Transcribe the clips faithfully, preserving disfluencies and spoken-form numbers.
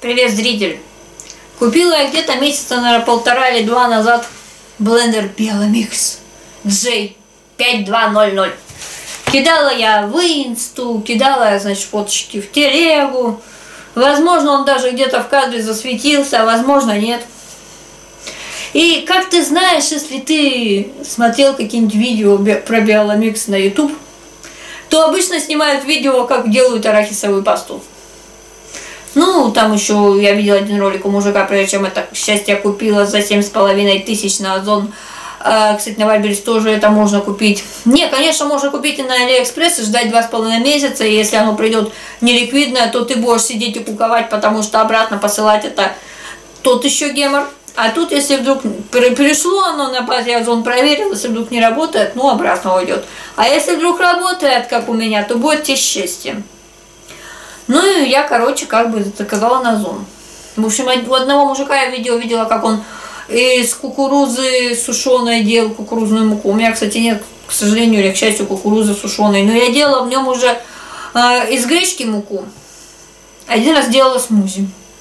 Привет, зритель! Купила я где-то месяца, наверное, полтора или два назад блендер Беломикс джей пять два ноль ноль. Кидала я в инсту, кидала я, значит, фоточки в телегу. Возможно, он даже где-то в кадре засветился, а возможно, нет. И как ты знаешь, если ты смотрел какие-нибудь видео про Беломикс на ютуб, то обычно снимают видео, как делают арахисовую пасту. Ну, там еще я видела один ролик у мужика, прежде чем это счастье купила за семь с половиной тысяч на Озон. А, кстати, на Вайберс тоже это можно купить. Не, конечно, можно купить и на Алиэкспресс и ждать два с половиной месяца. И если оно придет неликвидное, то ты будешь сидеть и куковать, потому что обратно посылать это тот еще гемор. А тут, если вдруг пришло оно на базе Озон, проверил, если вдруг не работает, ну, обратно уйдет. А если вдруг работает, как у меня, то будет тебе счастье. Ну и я, короче, как бы заказала на Озон. В общем, у одного мужика я видео видела, как он из кукурузы сушеной делал кукурузную муку. У меня, кстати, нет, к сожалению или к счастью, кукурузы сушеной. Но я делала в нем уже э, из гречки муку. Один раз делала смузи.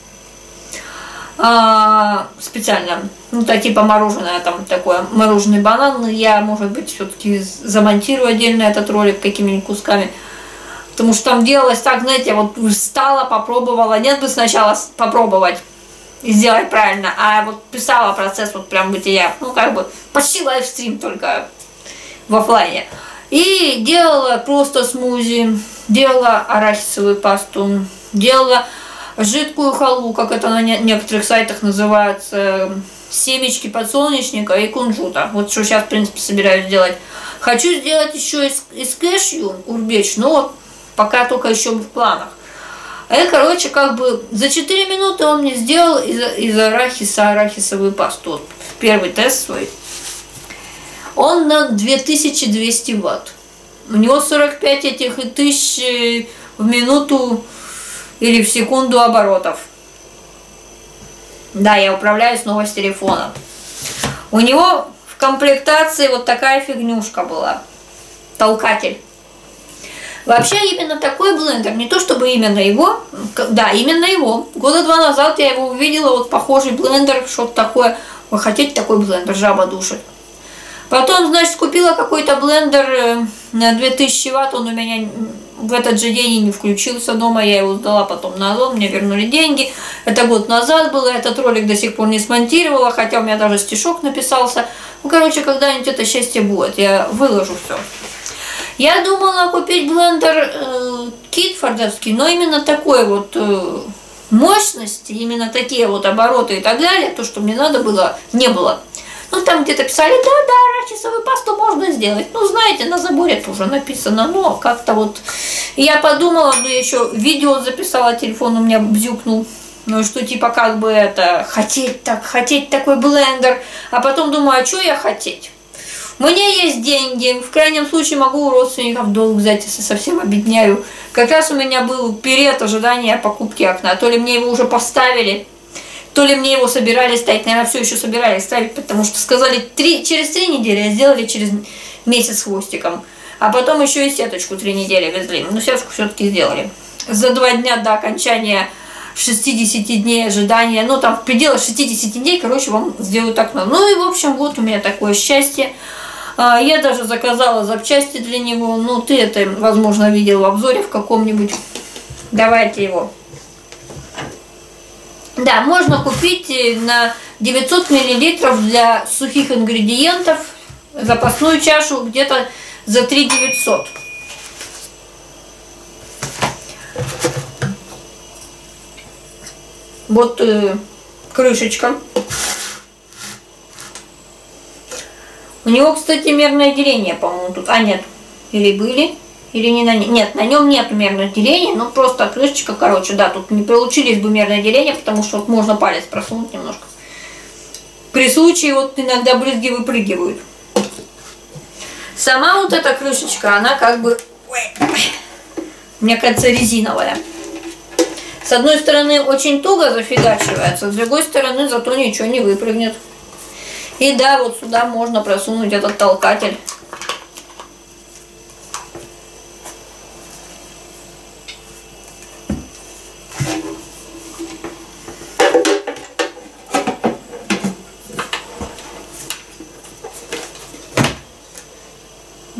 А, специально. Ну, так типа мороженое, там такое, мороженый банан. Я, может быть, все-таки замонтирую отдельно этот ролик какими-нибудь кусками. Потому что там делалось так, знаете, вот встала, попробовала. Нет бы сначала попробовать и сделать правильно, а вот писала процесс вот прям бытия. Ну, как бы почти лайвстрим, только в офлайне. И делала просто смузи, делала арахисовую пасту, делала жидкую халву, как это на некоторых сайтах называется, семечки подсолнечника и кунжута. Вот что сейчас, в принципе, собираюсь делать. Хочу сделать еще из, из кэшью урбеч, но вот пока только еще в планах. И, короче, как бы за четыре минуты он мне сделал из, из арахиса арахисовую пасту. Вот первый тест свой. Он на две тысячи двести ватт. У него сорок пять этих тысяч в минуту или в секунду оборотов. Да, я управляю снова с телефона. У него в комплектации вот такая фигнюшка была. Толкатель. Вообще именно такой блендер, не то чтобы именно его, да, именно его. Года два назад я его увидела, вот похожий блендер, что-то такое. Вы хотите такой блендер, жаба душит. Потом, значит, купила какой-то блендер на две тысячи ватт, он у меня в этот же день и не включился дома, я его сдала потом на Озон, мне вернули деньги. Это год назад было, этот ролик до сих пор не смонтировала, хотя у меня даже стишок написался. Ну, короче, когда-нибудь это счастье будет, я выложу все. Я думала купить блендер э, китфордовский, но именно такой вот э, мощности, именно такие вот обороты и так далее, то, что мне надо было, не было. Ну, там где-то писали, да, да, арахисовую пасту можно сделать. Ну, знаете, на заборе тоже написано, но как-то вот... Я подумала, ну, я еще видео записала, телефон у меня бзюкнул. Ну, что типа как бы это, хотеть так, хотеть такой блендер. А потом думаю, а что я хотеть? У меня есть деньги, в крайнем случае могу у родственников долг взять, если совсем обедняю. Как раз у меня был период ожидания покупки окна. То ли мне его уже поставили, то ли мне его собирались ставить. Наверное, все еще собирались ставить, потому что сказали три, через три недели, а сделали через месяц с хвостиком. А потом еще и сеточку три недели везли. Но сеточку все-таки сделали. За два дня до окончания шестидесяти дней ожидания, ну там в пределах шестидесяти дней, короче, вам сделают окно. Ну и в общем, вот у меня такое счастье. Я даже заказала запчасти для него. Ну, ты это, возможно, видел в обзоре в каком-нибудь. Давайте его. Да, можно купить на девятьсот миллилитров для сухих ингредиентов запасную чашу где-то за три тысячи девятьсот. Вот э, крышечка. У него, кстати, мерное деление, по-моему, тут. А, нет. Или были, или не на нем. Нет, на нем нет мерного деления, но просто крышечка, короче, да, тут не получились бы мерное деление, потому что вот можно палец просунуть немножко. При случае вот иногда брызги выпрыгивают. Сама вот эта крышечка, она как бы, ой, мне кажется, резиновая. С одной стороны очень туго зафигачивается, с другой стороны зато ничего не выпрыгнет. И да, вот сюда можно просунуть этот толкатель.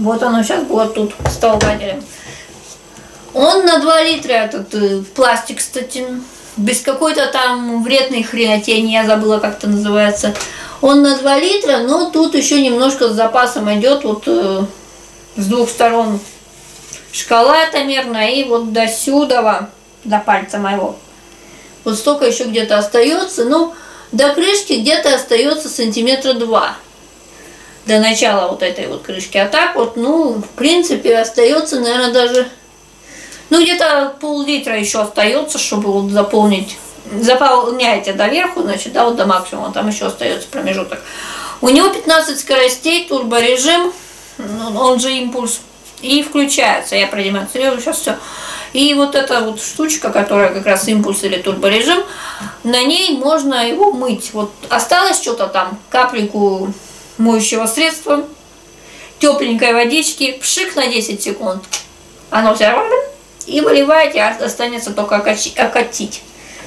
Вот оно сейчас будет тут с толкателем. Он на два литра, этот э, пластик, кстати, без какой-то там вредной хренотени, я забыла, как это называется. Он на два литра, но тут еще немножко с запасом идет, вот э, с двух сторон шкала этомерная, и вот до сюда, до пальца моего. Вот столько еще где-то остается, ну, до крышки где-то остается сантиметра два. До начала вот этой вот крышки. А так вот, ну, в принципе, остается, наверное, даже, ну, где-то пол-литра еще остается, чтобы вот заполнить. Заполняете до верху, значит, да, вот до максимума, там еще остается промежуток. У него пятнадцать скоростей, турборежим, он же импульс, и включается. Я продемонстрирую сейчас все. И вот эта вот штучка, которая как раз импульс или турборежим, на ней можно его мыть. Вот осталось что-то там, капельку моющего средства, тепленькой водички, пшик на десять секунд. Оно все равно, и выливаете, а останется только окатить.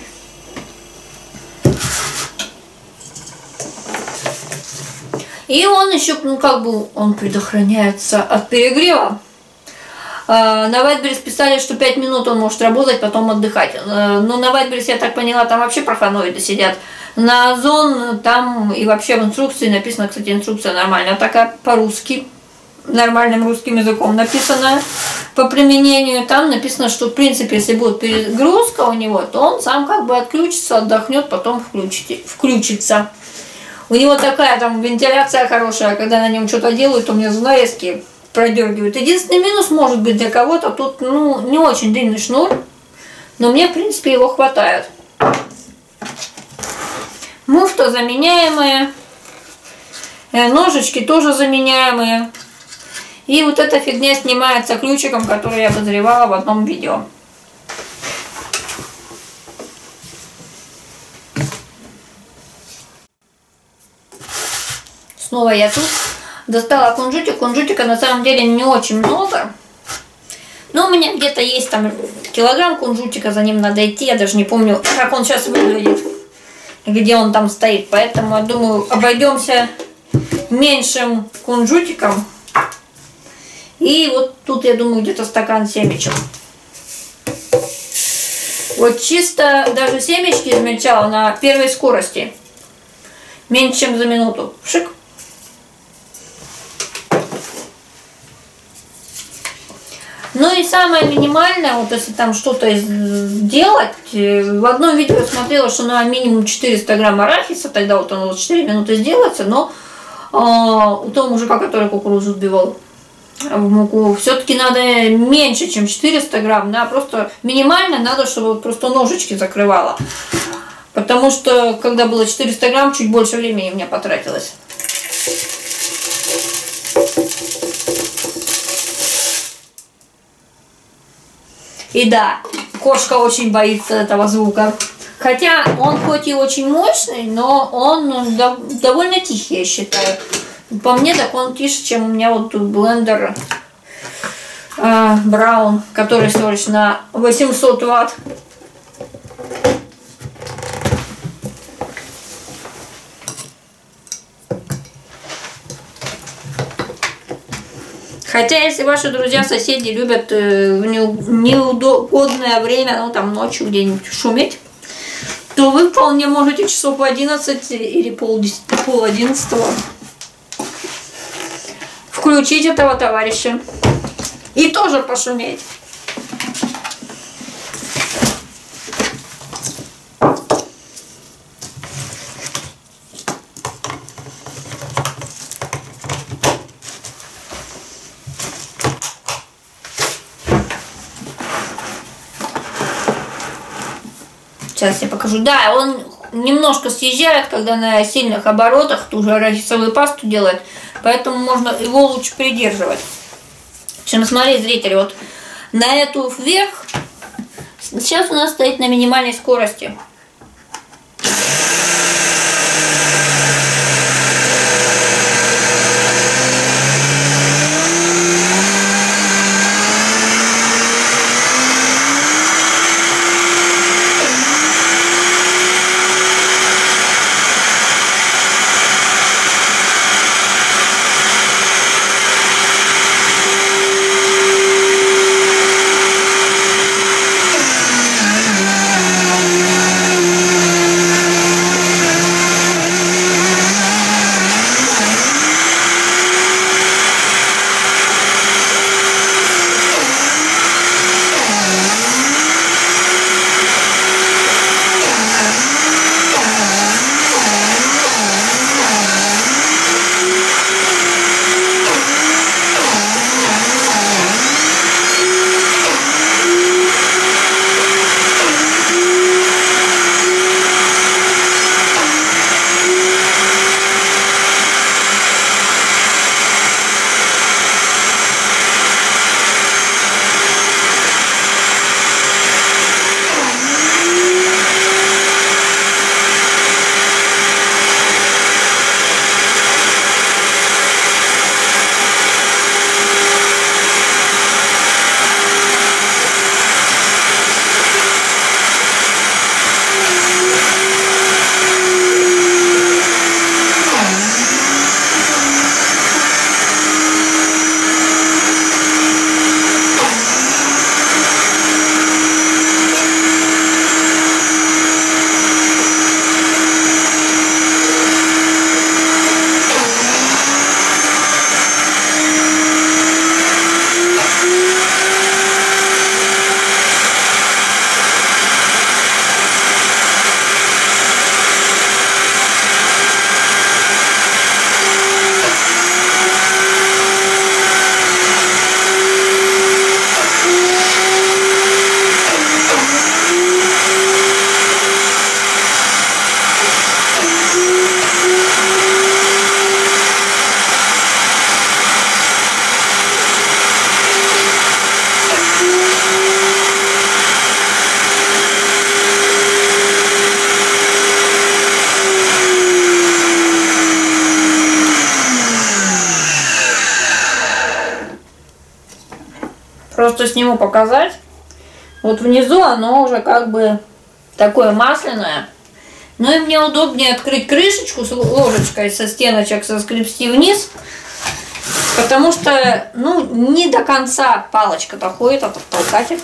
И он еще, ну как бы, он предохраняется от перегрева. На Wildberries писали, что пять минут он может работать, потом отдыхать. Но на Wildberries, я так поняла, там вообще профаноиды сидят. На Озон там и вообще в инструкции написано, кстати, инструкция нормальная, такая по-русски, нормальным русским языком написано по применению. Там написано, что в принципе, если будет перегрузка у него, то он сам как бы отключится, отдохнет, потом включите, включится. У него такая там вентиляция хорошая, когда на нем что-то делают, то мне занавески продергивают. Единственный минус может быть для кого-то, тут ну не очень длинный шнур, но мне в принципе его хватает. Муфта заменяемая, ножички тоже заменяемые. И вот эта фигня снимается ключиком, который я обозревала в одном видео. Снова я тут достала кунжутик. Кунжутика на самом деле не очень много. Но у меня где-то есть там килограмм кунжутика, за ним надо идти. Я даже не помню, как он сейчас выглядит, где он там стоит. Поэтому, я думаю, обойдемся меньшим кунжутиком. И вот тут, я думаю, где-то стакан семечек. Вот чисто даже семечки измельчала на первой скорости. Меньше, чем за минуту. Шик. Ну и самое минимальное, вот если там что-то делать, в одном видео я смотрела, что на минимум четыреста грамм арахиса, тогда вот оно вот четыре минуты сделается, но э, у того мужика, который кукурузу сбивал в муку, все-таки надо меньше, чем четыреста грамм, да, просто минимально надо, чтобы вот просто ножички закрывало. Потому что, когда было четыреста грамм, чуть больше времени у меня потратилось. И да, кошка очень боится этого звука. Хотя он хоть и очень мощный, но он довольно тихий, я считаю. По мне, так он тише, чем у меня вот тут блендер э, Браун, который всего лишь на восемьсот ватт. Хотя, если ваши друзья-соседи любят э, в неудобное время, ну там ночью где-нибудь шуметь, то вы вполне можете часов в одиннадцать или пол, пол одиннадцатого включить этого товарища и тоже пошуметь. Сейчас я покажу. Да, он немножко съезжает, когда на сильных оборотах ту же арахисовую пасту делает. Поэтому можно его лучше придерживать. Чем смотри, зрители, вот на эту вверх сейчас у нас стоит на минимальной скорости. сниму показать. Вот внизу оно уже как бы такое масляное. Ну и мне удобнее открыть крышечку с ложечкой со стеночек соскребсти вниз. Потому что, ну, не до конца палочка доходит, этот толкатель.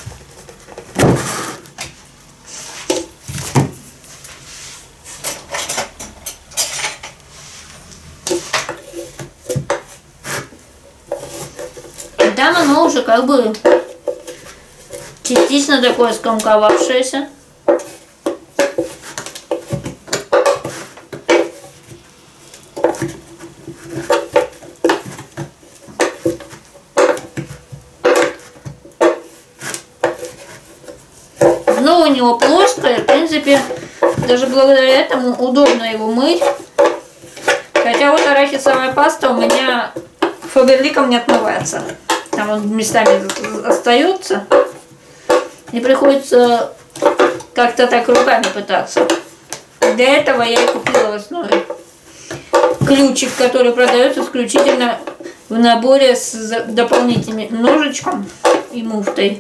И там оно уже как бы частично такое скомковавшееся. Дно у него плоское, в принципе, даже благодаря этому удобно его мыть. Хотя вот арахисовая паста у меня фаберликом не отмывается. Там он местами остается. И приходится как-то так руками пытаться. Для этого я и купила в основе ключик, который продается исключительно в наборе с дополнительным ножичком и муфтой.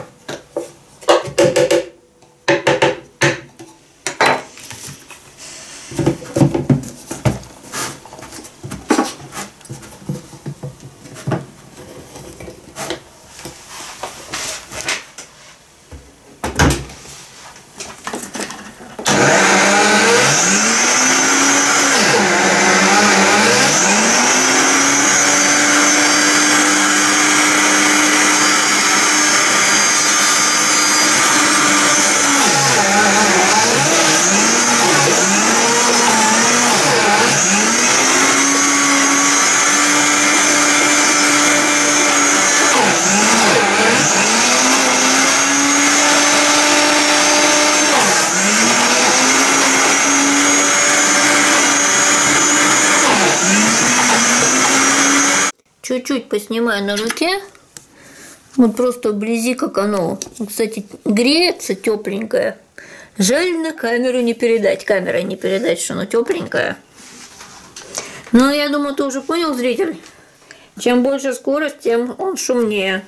Чуть-чуть поснимаю на руке. Вот просто вблизи, как оно. Кстати, греется тепленькое. Жаль, на камеру не передать. Камерой не передать, что оно тепленькое. Но я думаю, ты уже понял, зритель. Чем больше скорость, тем он шумнее.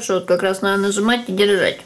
хорошо, вот как раз надо нажимать и держать.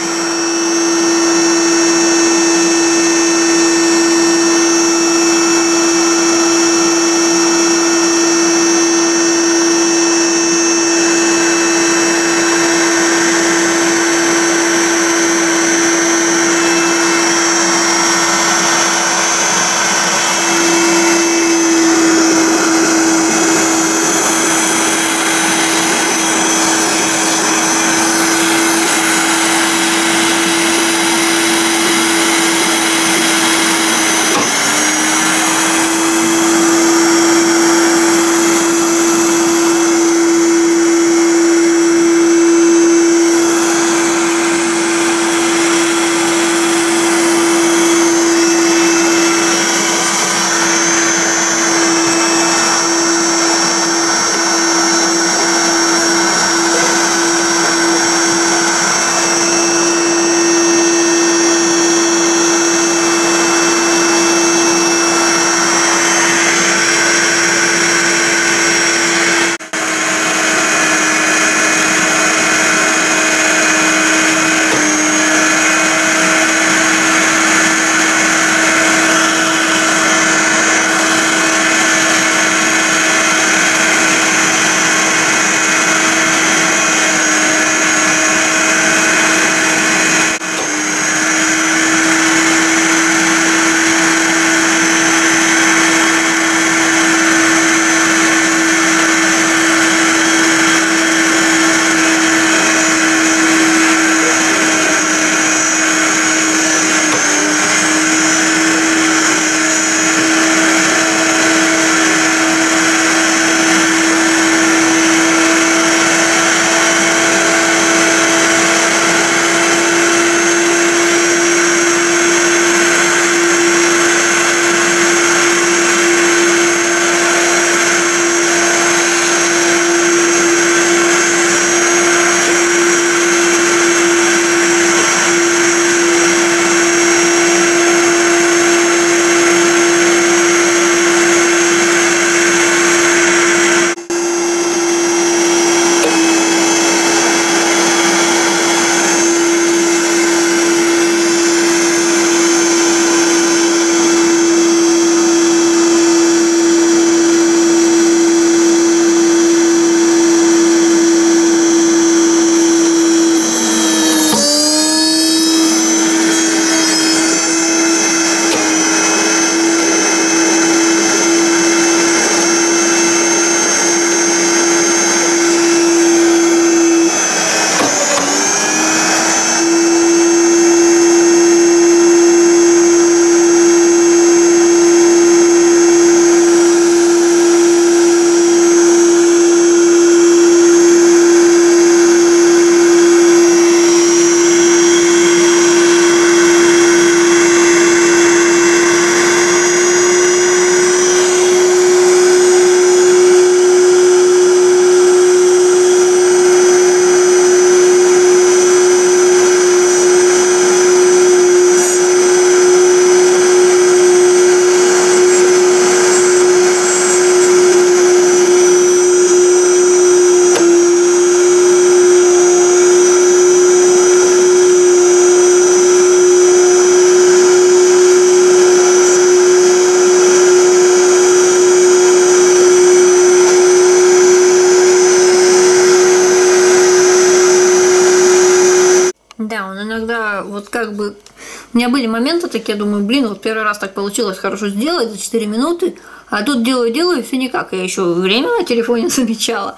Да, он иногда вот как бы... У меня были моменты такие, я думаю, блин, вот первый раз так получилось хорошо сделать за четыре минуты, а тут делаю-делаю, и все никак. Я еще время на телефоне замечала.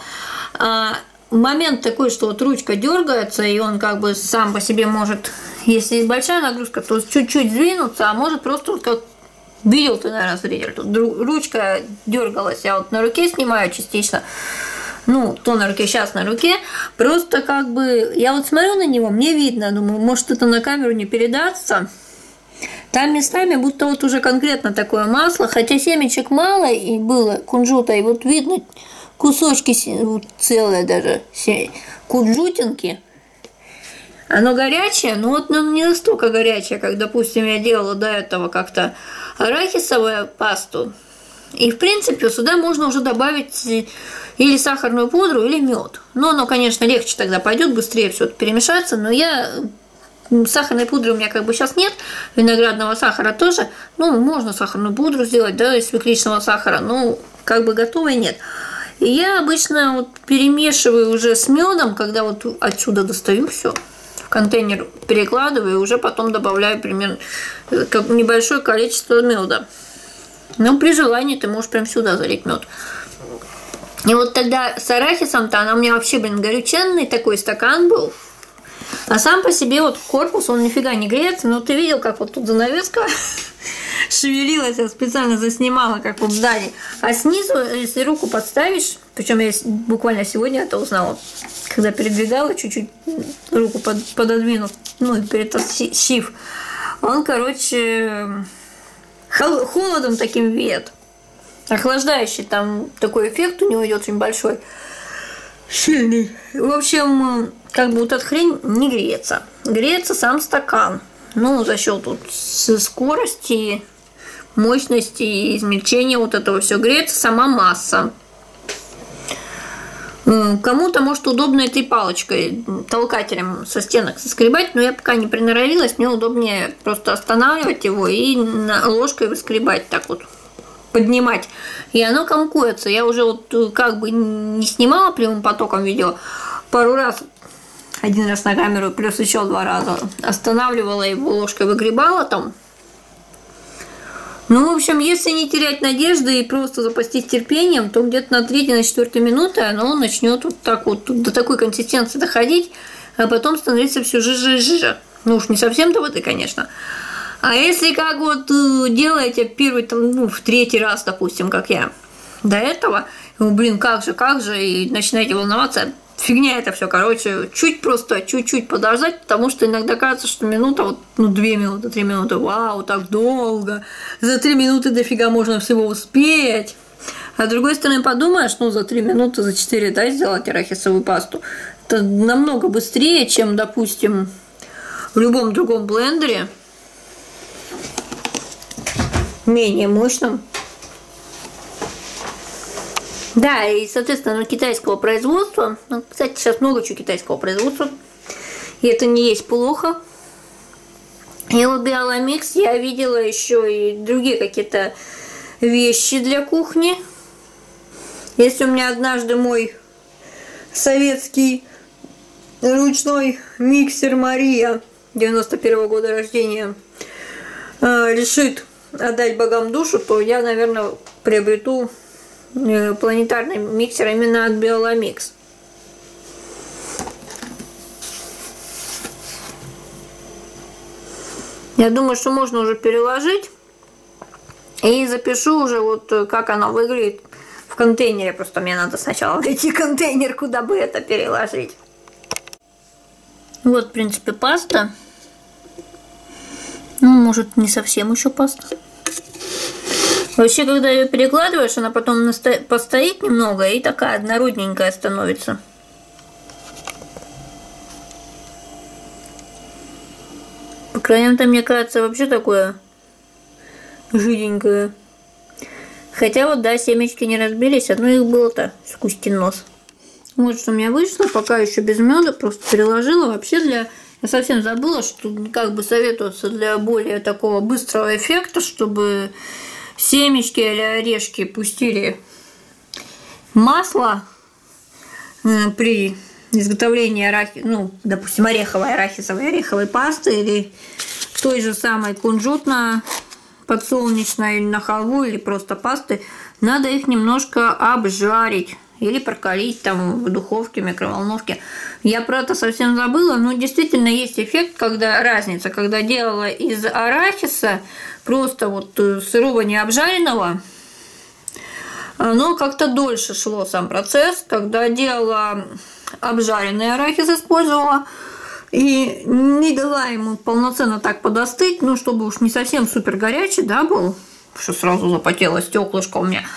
А момент такой, что вот ручка дергается, и он как бы сам по себе может, если большая нагрузка, то чуть-чуть сдвинуться, а может просто вот как... Видел ты, наверное, зритель, тут ручка дергалась, я вот на руке снимаю частично, ну, то на руке, сейчас на руке, просто как бы, я вот смотрю на него, мне видно, думаю, может это на камеру не передастся, там местами будто вот уже конкретно такое масло, хотя семечек мало и было кунжута, и вот видно кусочки целые даже, кунжутинки. Оно горячее, но вот ну, не настолько горячее, как, допустим, я делала до этого как-то арахисовую пасту. И, в принципе, сюда можно уже добавить или сахарную пудру, или мед. Но оно, конечно, легче тогда пойдет, быстрее все это перемешается. Но я... Сахарной пудры у меня как бы сейчас нет, виноградного сахара тоже. Ну, можно сахарную пудру сделать, да, из свекличного сахара, но как бы готовой нет. И я обычно вот перемешиваю уже с медом, когда вот отсюда достаю все, в контейнер перекладываю, и уже потом добавляю примерно как небольшое количество меда. Но при желании ты можешь прям сюда залить мед. И вот тогда с арахисом-то она у меня вообще, блин, горюченный такой стакан был. А сам по себе вот корпус, он нифига не греется. Но ты видел, как вот тут занавеска шевелилась, я специально заснимала, как вот сзади. А снизу, если руку подставишь, причем я буквально сегодня это узнала, когда передвигала, чуть-чуть руку под, пододвинув, ну, перетащив, он, короче, холодом таким веет. Охлаждающий, там такой эффект у него идет очень большой, сильный. В общем, как бы вот эта хрень не греется. Греется сам стакан. Ну, за счет вот скорости, мощности, измельчения вот этого все греется сама масса. Кому-то, может, удобно этой палочкой, толкателем со стенок соскребать, но я пока не приноровилась, мне удобнее просто останавливать его и ложкой выскребать так вот, поднимать. И оно комкуется. Я уже вот как бы не снимала прямым потоком видео, пару раз, один раз на камеру, плюс еще два раза останавливала его ложкой, выгребала там. Ну, в общем, если не терять надежды и просто запастись терпением, то где-то на третьей, на четвертой минуте оно начнет вот так вот до такой консистенции доходить, а потом становится все жиже и жиже. Ну уж не совсем до воды, конечно. А если как вот делаете первый, там, ну, в третий раз, допустим, как я, до этого, ну, блин, как же, как же, и начинаете волноваться, фигня это все, короче, чуть просто, чуть-чуть подождать, потому что иногда кажется, что минута, вот, ну, две минуты, три минуты, вау, так долго, за три минуты дофига можно всего успеть. А с другой стороны подумаешь, ну, за три минуты, за четыре, да, сделать арахисовую пасту, это намного быстрее, чем, допустим, в любом другом блендере, менее мощном. Да, и, соответственно, ну, китайского производства. Ну, кстати, сейчас много чего китайского производства. И это не есть плохо. И у Биоламикс я видела еще и другие какие-то вещи для кухни. Если у меня однажды мой советский ручной миксер Мария девяносто первого года рождения решит отдать богам душу, то я, наверное, приобрету планетарный миксер именно от Биоламикс. Я думаю, что можно уже переложить. И запишу уже вот как оно выглядит в контейнере. Просто мне надо сначала найти контейнер, куда бы это переложить. Вот, в принципе, паста. Ну, может, не совсем еще паста. Вообще, когда ее перекладываешь, она потом постоит немного и такая однородненькая становится. По краям-то, мне кажется, вообще такое жиденькое. Хотя вот, да, семечки не разбились, одно их было-то с Кустин нос. Вот что у меня вышло, пока еще без меда, просто переложила. Вообще для... Я совсем забыла, что как бы советоваться для более такого быстрого эффекта, чтобы семечки или орешки пустили масло при изготовлении арахи... ну, допустим, ореховой, арахисовой, ореховой пасты или той же самой кунжутно-подсолнечной или на халву, или просто пасты, надо их немножко обжарить или прокалить там в духовке, микроволновке. Я про это совсем забыла, но действительно есть эффект, когда разница, когда делала из арахиса просто вот сырого необжаренного, но как-то дольше шло сам процесс, когда делала обжаренный арахис, использовала и не дала ему полноценно так подостыть, ну, чтобы уж не совсем супер горячий, да, был, что сразу запотело стеклышко у меня.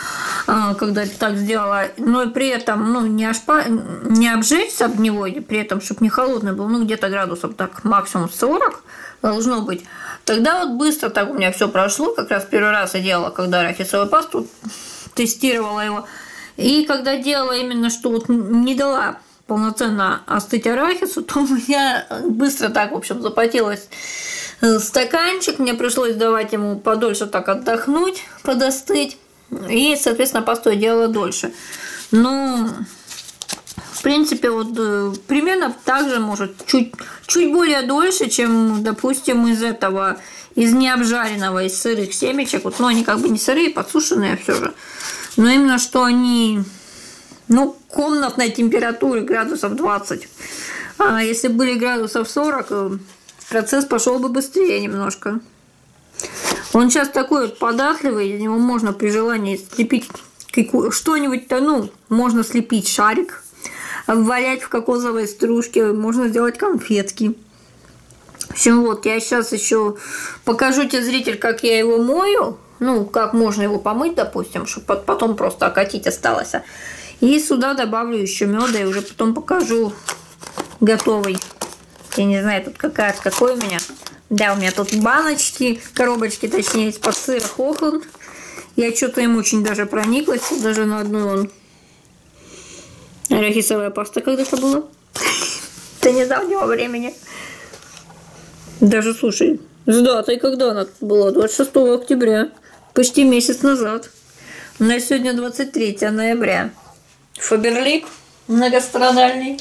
когда так сделала. Но и при этом, ну, не, ошпа... не обжечься об него, и при этом, чтобы не холодный был, ну, где-то градусов так максимум сорок должно быть. Тогда вот быстро так у меня все прошло. Как раз первый раз я делала, когда арахисовую пасту, тестировала его. И когда делала именно, что вот не дала полноценно остыть арахису, то у меня быстро так, в общем, запотелось стаканчик. Мне пришлось давать ему подольше так отдохнуть, подостыть. И, соответственно, пасту я делала дольше. Но, в принципе, вот примерно так же, может, чуть, чуть более дольше, чем, допустим, из этого, из необжаренного, из сырых семечек. Вот, ну, они как бы не сырые, подсушенные все же. Но именно, что они... Ну, комнатной температуры градусов двадцать. А если были градусов сорок, процесс пошел бы быстрее немножко. Он сейчас такой вот податливый, из него можно при желании слепить что-нибудь, ну, можно слепить шарик, обвалять в кокосовой стружке, можно сделать конфетки. В общем, вот, я сейчас еще покажу тебе, зритель, как я его мою. Ну, как можно его помыть, допустим, чтобы потом просто окатить осталось. И сюда добавлю еще меда, и уже потом покажу готовый. Я не знаю, тут какая какой у меня. Да, у меня тут баночки, коробочки, точнее, из-под сыра Хохланд. Я что-то им очень даже прониклась, даже на одну вон арахисовая паста когда-то была. До недавнего времени. Даже, слушай, с датой, когда она была? двадцать шестого октября. Почти месяц назад. У нас сегодня двадцать третьего ноября. Фаберлик многострадальный.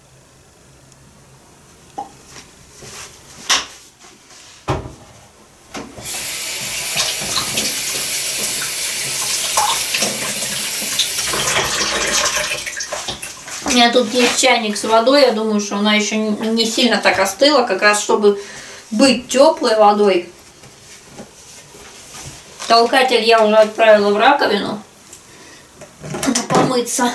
У меня тут есть чайник с водой. Я думаю, что она еще не сильно так остыла, как раз чтобы быть теплой водой. Толкатель я уже отправила в раковину помыться.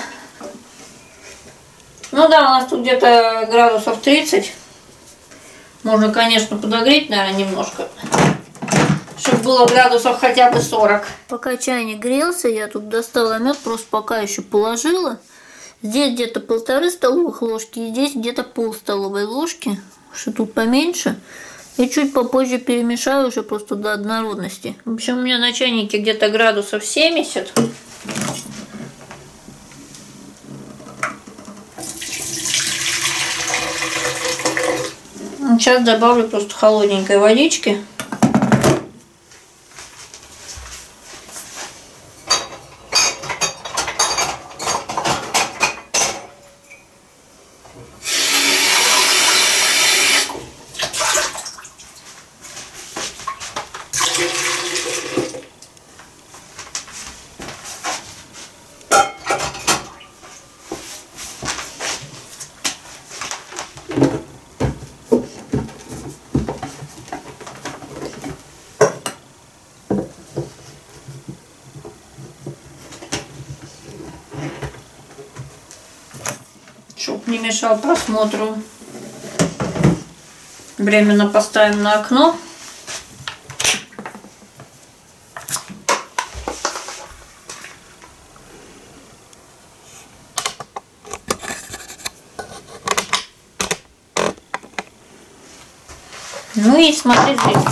Ну да, у нас тут где-то градусов тридцать. Можно, конечно, подогреть, наверное, немножко, чтобы было градусов хотя бы сорок. Пока чайник грелся, я тут достала мед, просто пока еще положила. Здесь где-то полторы столовых ложки, и здесь где-то пол столовой ложки, что тут поменьше. И чуть попозже перемешаю уже просто до однородности. В общем, у меня на чайнике где-то градусов семьдесят. Сейчас добавлю просто холодненькой водички. Чтоб не мешал просмотру, временно поставим на окно. Ну и смотри здесь.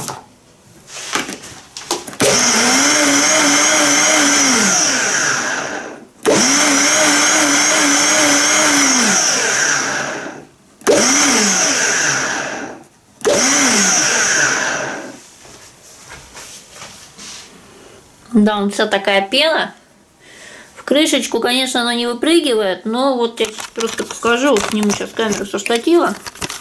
Да, он вся такая пена. В крышечку, конечно, она не выпрыгивает, но вот я сейчас просто покажу, сниму сейчас камеру со штатива.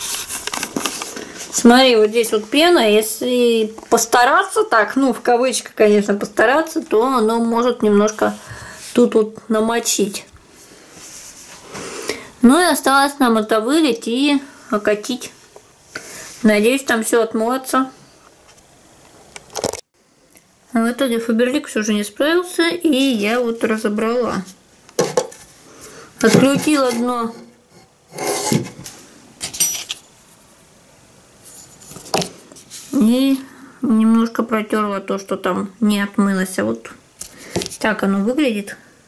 Смотри, вот здесь вот пена, если постараться так, ну, в кавычках, конечно, постараться, то оно может немножко тут вот намочить. Ну и осталось нам это вылить и окатить. Надеюсь, там все отмоется. В итоге Фаберлик все же не справился, и я вот разобрала. Открутила дно. И немножко протерла то, что там не отмылось. А вот так оно выглядит.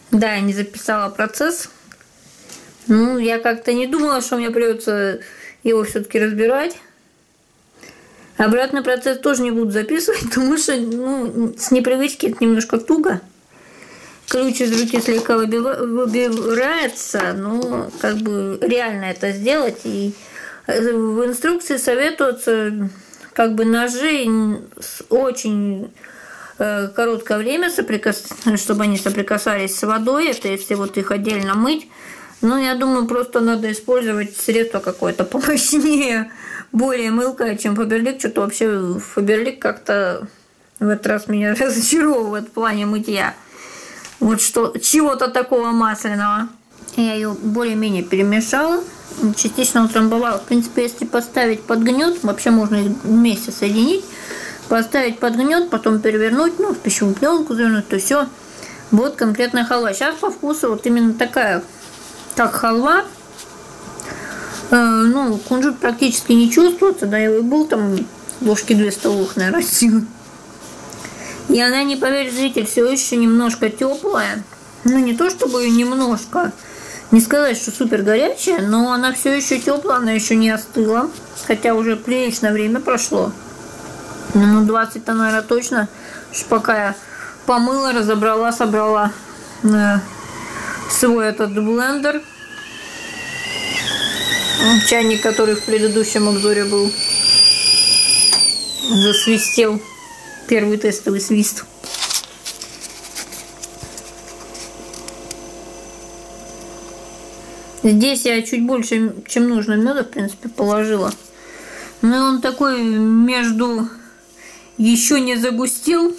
Да, я не записала процесс. Ну, я как-то не думала, что мне придется его все-таки разбирать. Обратный процесс тоже не буду записывать, потому что ну, с непривычки это немножко туго. Ключ из руки слегка выбирается, но как бы реально это сделать. И в инструкции советуются как бы ножи с очень э, короткое время, соприкас... чтобы они соприкасались с водой. Это если вот их отдельно мыть. Ну, я думаю, просто надо использовать средство какое-то помощнее, более мылкое, чем Фаберлик. Что-то вообще Фаберлик как-то в этот раз меня разочаровывает в плане мытья. Вот что, чего-то такого масляного. Я ее более-менее перемешала, частично утрамбовала. В принципе, если поставить под гнет, вообще можно их вместе соединить. Поставить под гнет, потом перевернуть, ну, в пищевую пленку завернуть, то все. Вот конкретная халва. Сейчас по вкусу вот именно такая, как халва. Э, ну, кунжут практически не чувствуется, да, и был там ложки две столовых, наверное, силы. И она, не поверь, зритель, все еще немножко теплая. Ну, не то чтобы немножко, не сказать, что супер горячая, но она все еще теплая, она еще не остыла. Хотя уже приличное время прошло. Ну, двадцать-то, наверное, точно. Пока я помыла, разобрала, собрала э, свой этот блендер. Чайник, который в предыдущем обзоре был, засвистел. Первый тестовый свист. Здесь я чуть больше, чем нужно, меда, в принципе, положила. Но он такой между еще не загустел,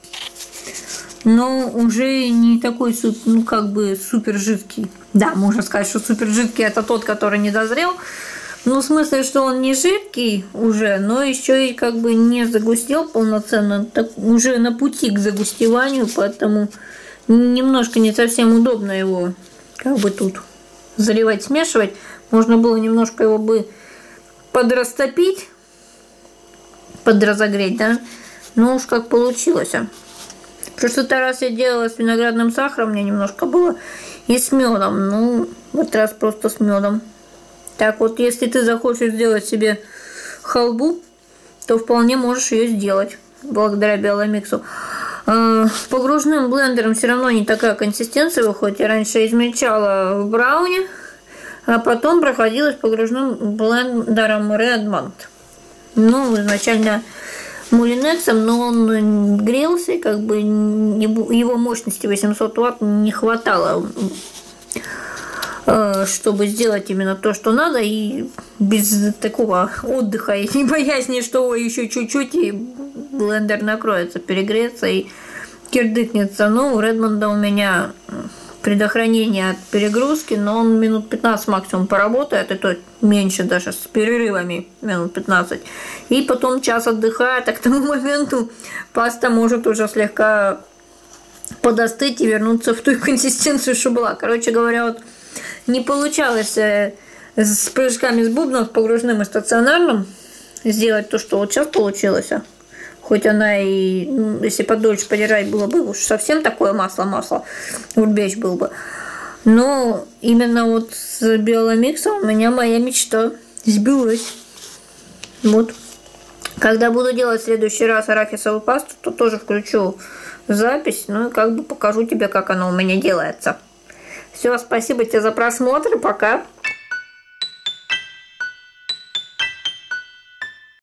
но уже не такой, ну, как бы супер жидкий. Да, можно сказать, что супер жидкий это тот, который не дозрел. Ну, в смысле, что он не жидкий уже, но еще и как бы не загустел полноценно, так, уже на пути к загустеванию, поэтому немножко не совсем удобно его как бы тут заливать, смешивать. Можно было немножко его бы подрастопить, подразогреть, да, но уж как получилось. В прошлый раз я делала с виноградным сахаром, у меня немножко было, и с медом, ну, в этот раз просто с медом. Так вот, если ты захочешь сделать себе халву, то вполне можешь ее сделать благодаря биомиксу. Погружным блендером все равно не такая консистенция выходит. Я раньше измельчала в брауне, а потом проходилась погружным блендером Redmond. Ну, изначально мулинексом, но он грелся, и как бы его мощности восемьсот ватт не хватало, чтобы сделать именно то, что надо, и без такого отдыха и не боязни, что еще чуть-чуть и блендер накроется, перегреется и кирдыкнется. Ну, у Редмонда у меня предохранение от перегрузки, но он минут пятнадцать максимум поработает, и то меньше даже, с перерывами минут пятнадцать. И потом час отдыхает, а к тому моменту паста может уже слегка подостыть и вернуться в ту консистенцию, что была. Короче говоря, вот не получалось с прыжками с бубном, с погружным и стационарным сделать то, что вот сейчас получилось. Хоть она и, ну, если подольше подержать, было бы уж совсем такое масло-масло, урбеч был бы. Но именно вот с биомиксом у меня моя мечта сбылась. Вот. Когда буду делать в следующий раз арахисовую пасту, то тоже включу запись, ну и как бы покажу тебе, как она у меня делается. Все, спасибо тебе за просмотр, пока.